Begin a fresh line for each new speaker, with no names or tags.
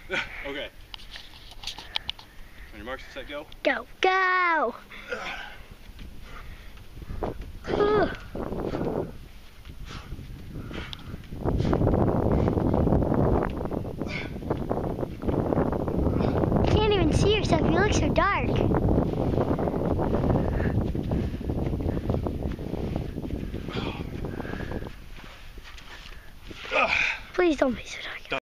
Okay. On your marks, set, go.
Go, go! You can't even see yourself. You look so dark. Please don't be so dark.